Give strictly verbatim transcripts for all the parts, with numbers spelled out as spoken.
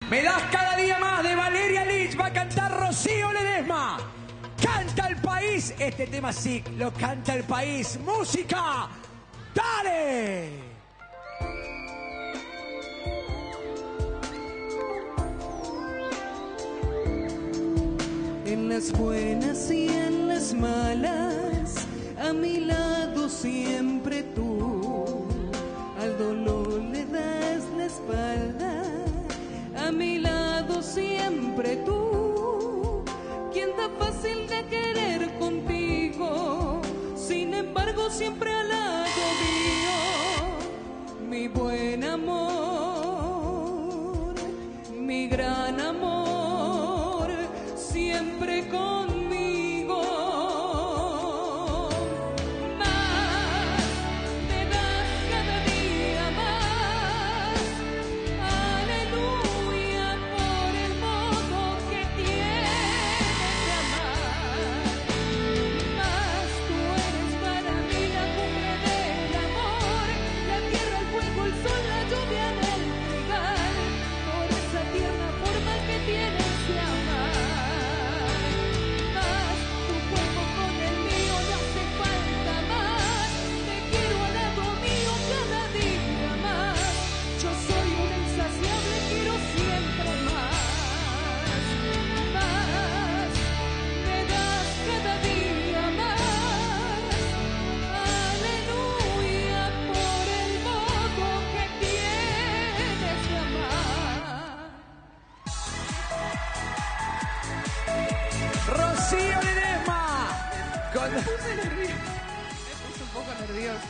Me das cada día más de Valeria Lynch. Va a cantar Rocío Ledesma. Canta el país. Este tema sí lo canta el país. ¡Música! ¡Dale! En las buenas y en las malas, a mi lado siempre tú. Al dolor le das la espalda, a mi lado siempre tú. Quien tan fácil de querer contigo, sin embargo siempre al lado mío. Mi buen amor, mi gran amor, siempre conmigo. Más me das cada día más. Aleluya por el modo que tienes de amar. Más tú eres para mí la cumbre del amor, la tierra, el fuego, el sol, la lluvia del trigal, por esa tierna forma que tienes de amar. Rocío Ledesma. Con... Me puse nerviosa. Me puse un poco nerviosa.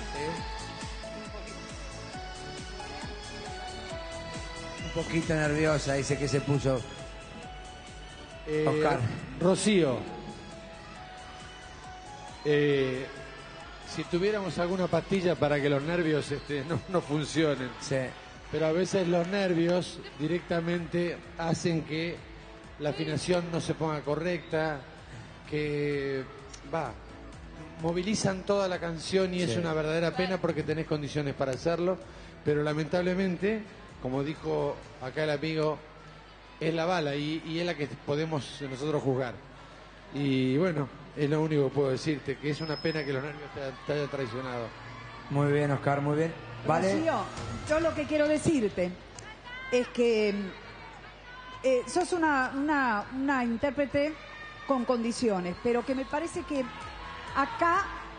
Un poquito nerviosa, dice que se puso. Eh, Oscar. Rocío, eh, si tuviéramos alguna pastilla para que los nervios este, no, no funcionen, Sí. pero a veces los nervios directamente hacen que la afinación no se ponga correcta, que va, movilizan toda la canción y Sí. es una verdadera pena porque tenés condiciones para hacerlo, pero lamentablemente, como dijo acá el amigo, es la bala y, y es la que podemos nosotros juzgar. Y bueno, es lo único que puedo decirte, que es una pena que los nervios te, te hayan traicionado. Muy bien, Oscar, muy bien. Vale. Rocío, yo lo que quiero decirte es que eh, sos una, una, una intérprete con condiciones, pero que me parece que acá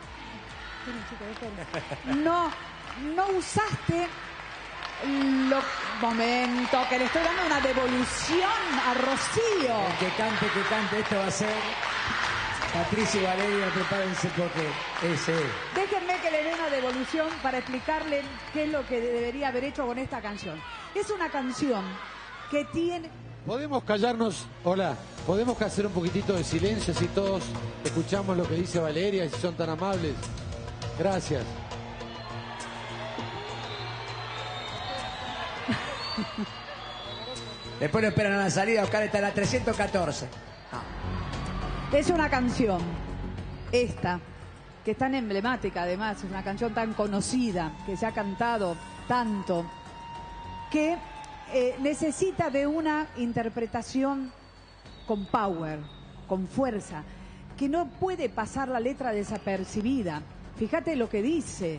no, no usaste lo momento que le estoy dando una devolución a Rocío. El que cante, que cante, esto va a ser Patricia y Valeria, prepárense porque ese es. Déjenme que le dé una devolución para explicarle qué es lo que debería haber hecho con esta canción. Es una canción que tiene... ¿Podemos callarnos? Hola, ¿podemos hacer un poquitito de silencio si todos escuchamos lo que dice Valeria y si son tan amables? Gracias. Después lo esperan a la salida, Oscar está en la trescientos catorce. Es una canción, esta, que es tan emblemática además, es una canción tan conocida, que se ha cantado tanto, que eh, necesita de una interpretación con power, con fuerza, que no puede pasar la letra desapercibida. Fíjate lo que dice.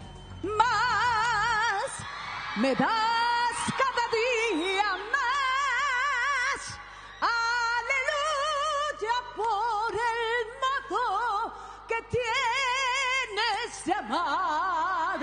Más me das cada día más. Aleluya por el modo que tienes de amar.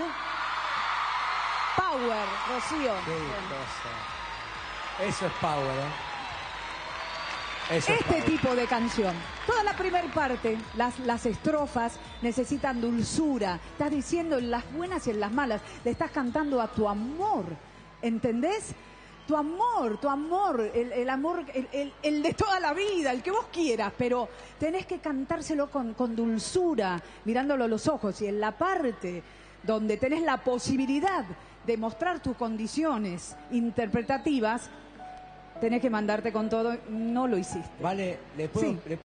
Power, Rocío. Qué cosa. Eso es power, ¿eh? Eso es Este power. tipo de canción. Toda la primera parte, las, las estrofas necesitan dulzura. Estás diciendo en las buenas y en las malas. Le estás cantando a tu amor. ¿Entendés? Tu amor, tu amor, el, el amor, el, el, el de toda la vida, el que vos quieras, pero tenés que cantárselo con, con dulzura, mirándolo a los ojos. Y en la parte donde tenés la posibilidad de mostrar tus condiciones interpretativas, tenés que mandarte con todo, no lo hiciste. Vale, ¿le puedo, Sí. le